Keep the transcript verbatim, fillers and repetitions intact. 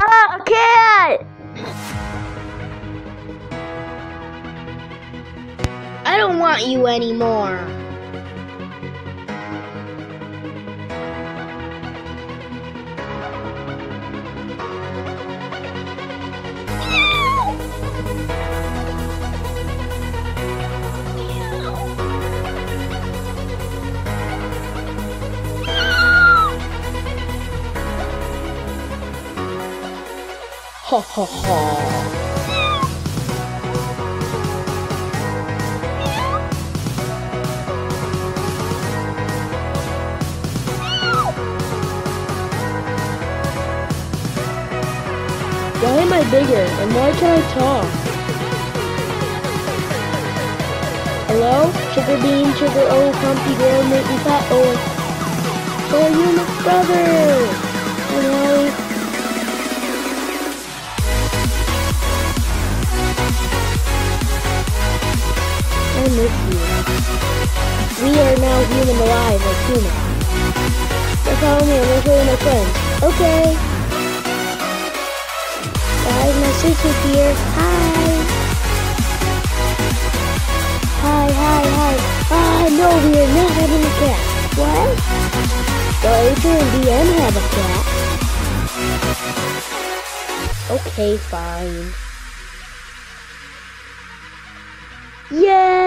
Ah, a cat! I don't want you anymore. Ha ha ha. Why am I bigger and why can't I talk? Hello? Sugar bean, sugar oh, comfy girl, make me fat oh. So are you my brother? Hi, Meowly. I miss you. We are now human alive, like humans. So follow me, I'm gonna show you my friends. Okay. Guys, my sister's here. Hi. Hi, hi, hi. Ah, no, we are not having a cat. What? Well, Adrian and D M have a cat. Okay, fine. Yeah!